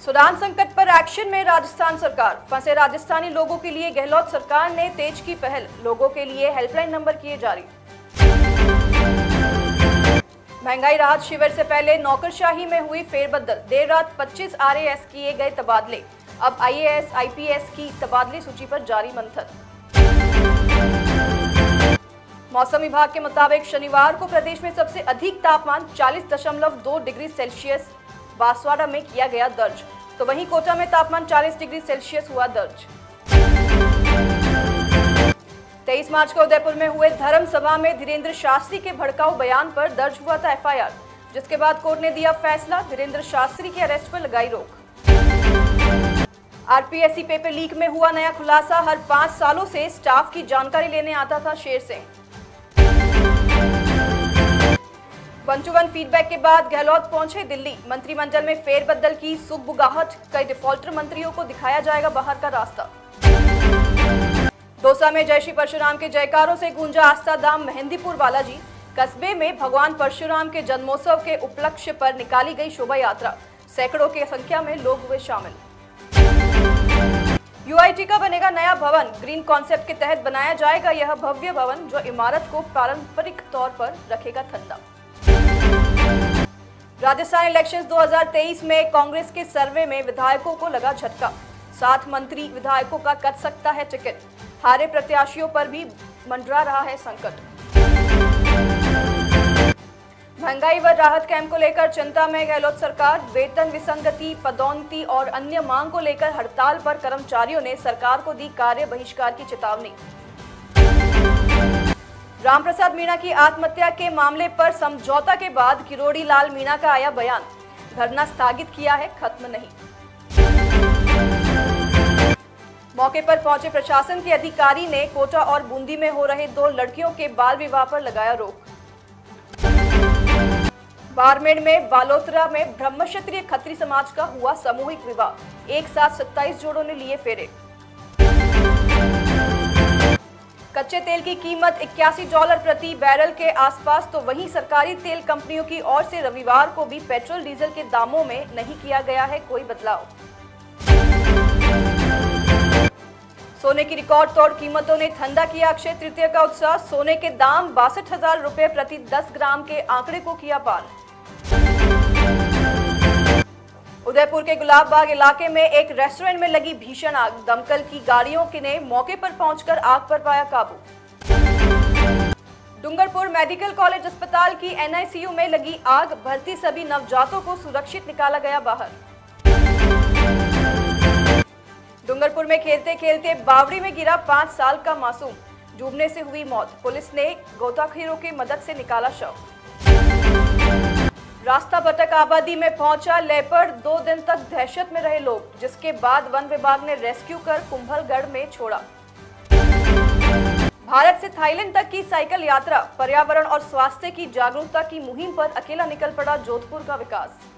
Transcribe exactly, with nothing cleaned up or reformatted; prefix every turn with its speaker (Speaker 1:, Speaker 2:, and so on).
Speaker 1: Sudan संकट पर action में राजस्थान सरकार। फंसे राजस्थानी लोगों के लिए गहलोत सरकार ने तेज की पहल, लोगों के लिए हेल्पलाइन नंबर किए जारी। महंगाई राहत शिविर से पहले नौकरशाही में हुई फेरबदल, देर रात पच्चीस आर ए एस किए गए तबादले। अब I A S I P S की तबादले सूची पर जारी मंथन। मौसम विभाग के मुताबिक शनिवार को प्रदेश में सबसे अधिक तापमान चालीस दशमलव दो डिग्री सेल्सियस बांसवाड़ा में किया गया दर्ज, तो वहीं कोटा में तापमान चालीस डिग्री सेल्सियस हुआ दर्ज। तेईस मार्च को उदयपुर में हुए धर्म सभा में धीरेन्द्र शास्त्री के भड़काऊ बयान पर दर्ज हुआ था एफ आई आर, जिसके बाद कोर्ट ने दिया फैसला, धीरेन्द्र शास्त्री की अरेस्ट पर लगाई रोक। R P S C paper leak में हुआ नया खुलासा, हर पांच सालों से स्टाफ की जानकारी लेने आता था Sher Singh. One to one feedback के बाद गहलोत पहुंचे दिल्ली, मंत्रिमंडल में फेरबदल की सुगबुगाहट, कई डिफॉल्टर मंत्रियों को दिखाया जाएगा बाहर का रास्ता। दौसा में जय श्री परशुराम के जयकारों से गूंजा आस्था धाम मेहंदीपुर बालाजी। कस्बे में भगवान परशुराम के जन्मोत्सव के उपलक्ष्य पर निकाली गई शोभा यात्रा, सैकड़ों की संख्या में लोग हुए शामिल। यू आई टी का बनेगा नया भवन, ग्रीन कॉन्सेप्ट के तहत बनाया जाएगा यह भव्य भवन, जो इमारत को पारंपरिक तौर पर रखेगा ठंडा। राजस्थान इलेक्शंस दो हज़ार तेईस में कांग्रेस के सर्वे में विधायकों को लगा झटका, सात मंत्री विधायकों का कट सकता है टिकट, हारे प्रत्याशियों पर भी मंडरा रहा है संकट। महंगाई व राहत कैंप को लेकर चिंता में गहलोत सरकार, वेतन विसंगति, पदोन्नति और अन्य मांग को लेकर हड़ताल पर कर्मचारियों ने सरकार को दी कार्य बहिष्कार की चेतावनी। रामप्रसाद मीणा की आत्महत्या के मामले पर समझौता के बाद किरोड़ी लाल मीणा का आया बयान, धरना स्थगित किया है, खत्म नहीं। मौके पर पहुंचे प्रशासन के अधिकारी ने कोटा और बूंदी में हो रहे दो लड़कियों के बाल विवाह पर लगाया रोक। बाड़मेर में बालोतरा में ब्रह्मक्षत्रीय खत्री समाज का हुआ सामूहिक विवाह, एक साथ सत्ताईस जोड़ों ने लिए फेरे। कच्चे तेल की कीमत इक्यासी डॉलर प्रति बैरल के आसपास, तो वहीं सरकारी तेल कंपनियों की ओर से रविवार को भी पेट्रोल डीजल के दामों में नहीं किया गया है कोई बदलाव। सोने की रिकॉर्ड तोड़ कीमतों ने ठंडा किया अक्षय तृतीया का उत्साह, सोने के दाम बासठ हजार रुपए प्रति दस ग्राम के आंकड़े को किया पार। उदयपुर के गुलाब बाग इलाके में एक रेस्टोरेंट में लगी भीषण आग, दमकल की गाड़ियों के ने मौके पर पहुंचकर आग पर पाया काबू। डूंगरपुर मेडिकल कॉलेज अस्पताल की एन आई सी यू में लगी आग, भर्ती सभी नवजातों को सुरक्षित निकाला गया बाहर। डूंगरपुर में खेलते खेलते बावड़ी में गिरा पांच साल का मासूम, डूबने से हुई मौत, पुलिस ने गोताखोरों की मदद से निकाला शव। रास्ता भटक आबादी में पहुंचा लेपर्ड, दो दिन तक दहशत में रहे लोग, जिसके बाद वन विभाग ने रेस्क्यू कर कुंभलगढ़ में छोड़ा। भारत से थाईलैंड तक की साइकिल यात्रा, पर्यावरण और स्वास्थ्य की जागरूकता की मुहिम पर अकेला निकल पड़ा जोधपुर का विकास।